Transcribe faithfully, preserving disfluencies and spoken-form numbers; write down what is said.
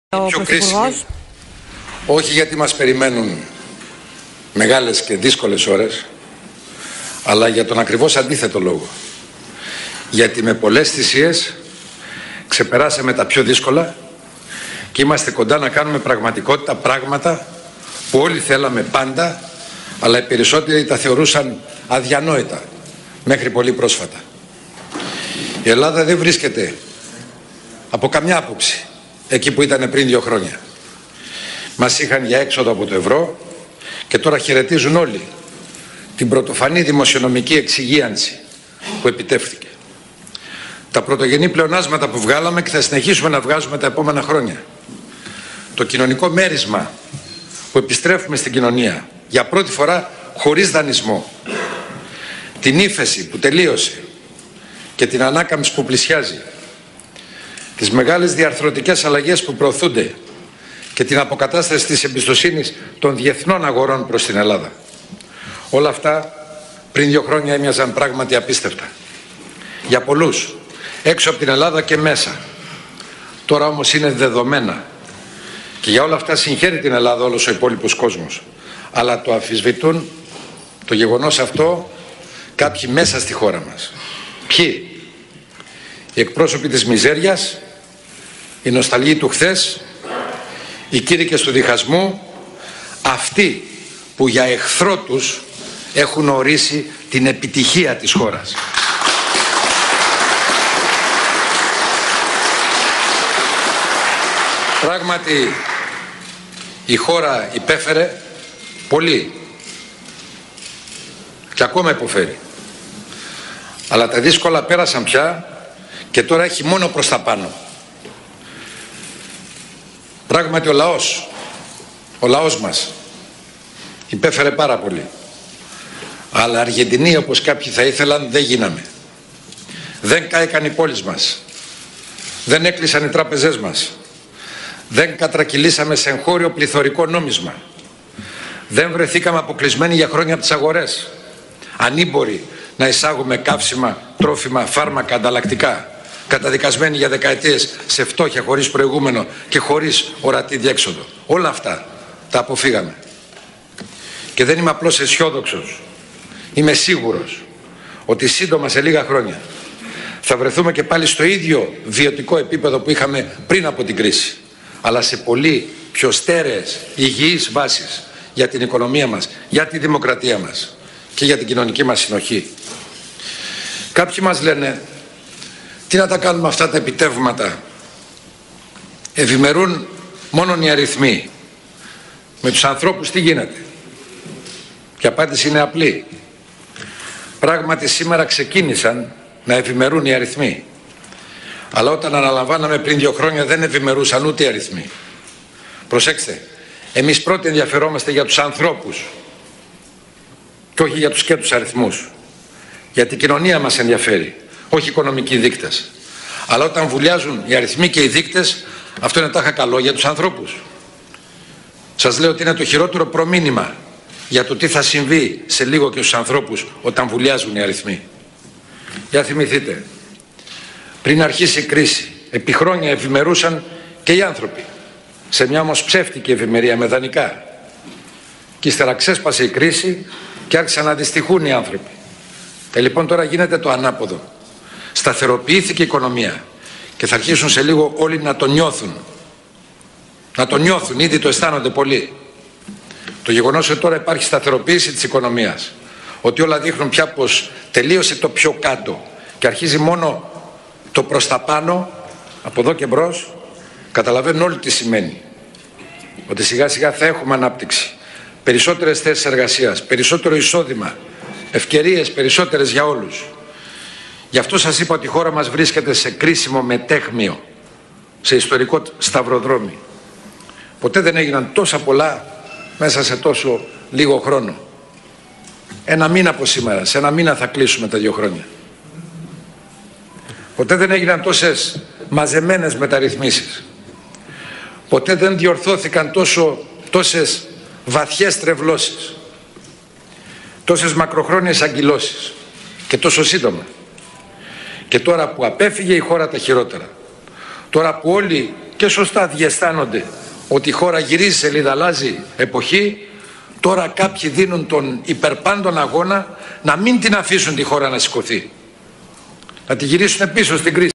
Ο πιο κρίσιμη, όχι γιατί μας περιμένουν μεγάλες και δύσκολες ώρες, αλλά για τον ακριβώς αντίθετο λόγο. Γιατί με πολλές θυσίες ξεπεράσαμε τα πιο δύσκολα και είμαστε κοντά να κάνουμε πραγματικότητα πράγματα που όλοι θέλαμε πάντα, αλλά οι περισσότεροι τα θεωρούσαν αδιανόητα μέχρι πολύ πρόσφατα. Η Ελλάδα δεν βρίσκεται από καμιά άποψη εκεί που ήταν πριν δύο χρόνια. Μας είχαν για έξοδο από το ευρώ και τώρα χαιρετίζουν όλοι την πρωτοφανή δημοσιονομική εξυγίανση που επιτεύχθηκε. Τα πρωτογενή πλεονάσματα που βγάλαμε και θα συνεχίσουμε να βγάζουμε τα επόμενα χρόνια. Το κοινωνικό μέρισμα που επιστρέφουμε στην κοινωνία για πρώτη φορά χωρίς δανεισμό. Την ύφεση που τελείωσε και την ανάκαμψη που πλησιάζει. Τις μεγάλες διαρθρωτικές αλλαγές που προωθούνται και την αποκατάσταση της εμπιστοσύνης των διεθνών αγορών προς την Ελλάδα. Όλα αυτά πριν δύο χρόνια έμοιαζαν πράγματι απίστευτα. Για πολλούς, έξω από την Ελλάδα και μέσα. Τώρα όμως είναι δεδομένα. Και για όλα αυτά συγχαίρει την Ελλάδα όλος ο υπόλοιπος κόσμος. Αλλά το αμφισβητούν το γεγονός αυτό κάποιοι μέσα στη χώρα μας. Ποιοι? Οι εκπρόσωποι της μιζέριας, οι νοσταλγοί του χθες, οι κήρυκες του διχασμού, αυτοί που για εχθρό τους έχουν ορίσει την επιτυχία της χώρας. Πράγματι η χώρα υπέφερε πολύ και ακόμα υποφέρει. Αλλά τα δύσκολα πέρασαν πια και τώρα έχει μόνο προς τα πάνω. Πράγματι ο λαός, ο λαός μας υπέφερε πάρα πολύ. Αλλά Αργεντινοί όπως κάποιοι θα ήθελαν δεν γίναμε. Δεν κάηκαν οι πόλεις μας. Δεν έκλεισαν οι τράπεζές μας. Δεν κατρακυλήσαμε σε εγχώριο πληθωρικό νόμισμα. Δεν βρεθήκαμε αποκλεισμένοι για χρόνια από τις αγορές. Ανήμποροι να εισάγουμε καύσιμα, τρόφιμα, φάρμακα, ανταλλακτικά. Καταδικασμένοι για δεκαετίες σε φτώχεια χωρίς προηγούμενο και χωρίς ορατή διέξοδο. Όλα αυτά τα αποφύγαμε. Και δεν είμαι απλώς αισιόδοξος. Είμαι σίγουρος ότι σύντομα σε λίγα χρόνια θα βρεθούμε και πάλι στο ίδιο βιωτικό επίπεδο που είχαμε πριν από την κρίση. Αλλά σε πολύ πιο στέρεες, υγιείς βάσεις για την οικονομία μας, για τη δημοκρατία μας και για την κοινωνική μας συνοχή. Κάποιοι μας λένε, τι να τα κάνουμε αυτά τα επιτεύγματα? Ευημερούν μόνον οι αριθμοί. Με τους ανθρώπους τι γίνεται? Και η απάντηση είναι απλή. Πράγματι σήμερα ξεκίνησαν να ευημερούν οι αριθμοί. Αλλά όταν αναλαμβάναμε πριν δύο χρόνια δεν ευημερούσαν ούτε οι αριθμοί. Προσέξτε, εμείς πρώτοι ενδιαφερόμαστε για τους ανθρώπους και όχι για τους και τους αριθμούς. Γιατί η κοινωνία μας ενδιαφέρει, όχι οικονομικοί δείκτες. Αλλά όταν βουλιάζουν οι αριθμοί και οι δείκτες, αυτό είναι τάχα καλό για τους ανθρώπους. Σας λέω ότι είναι το χειρότερο προμήνυμα για το τι θα συμβεί σε λίγο και στους ανθρώπους όταν βουλιάζουν οι αριθμοί. Για θυμηθείτε, πριν αρχίσει η κρίση, επί χρόνια ευημερούσαν και οι άνθρωποι. Σε μια όμως ψεύτικη ευημερία με δανεικά. Και ύστερα ξέσπασε η κρίση και άρχισαν να αντιστοιχούν οι άνθρωποι. Και λοιπόν τώρα γίνεται το ανάποδο. Σταθεροποιήθηκε η οικονομία και θα αρχίσουν σε λίγο όλοι να το νιώθουν. Να το νιώθουν, ήδη το αισθάνονται πολύ. Το γεγονός ότι τώρα υπάρχει σταθεροποίηση της οικονομίας, ότι όλα δείχνουν πια πως τελείωσε το πιο κάτω και αρχίζει μόνο το προς τα πάνω, από εδώ και μπρος, καταλαβαίνουν όλοι τι σημαίνει. Ότι σιγά σιγά θα έχουμε ανάπτυξη, περισσότερες θέσεις εργασίας, περισσότερο εισόδημα, ευκαιρίες περισσότερες για όλους. Γι' αυτό σας είπα ότι η χώρα μας βρίσκεται σε κρίσιμο μετέχμιο, σε ιστορικό σταυροδρόμι. Ποτέ δεν έγιναν τόσα πολλά μέσα σε τόσο λίγο χρόνο. Ένα μήνα από σήμερα, σε ένα μήνα θα κλείσουμε τα δύο χρόνια. Ποτέ δεν έγιναν τόσες μαζεμένες μεταρρυθμίσεις. Ποτέ δεν διορθώθηκαν τόσο, τόσες βαθιές τρευλώσεις, τόσες μακροχρόνιες αγκυλώσεις και τόσο σύντομα. Και τώρα που απέφυγε η χώρα τα χειρότερα, τώρα που όλοι και σωστά διαισθάνονται ότι η χώρα γυρίζει σελίδα, αλλάζει εποχή. Τώρα κάποιοι δίνουν τον υπερπάντων αγώνα να μην την αφήσουν τη χώρα να σηκωθεί, να τη γυρίσουν πίσω στην κρίση.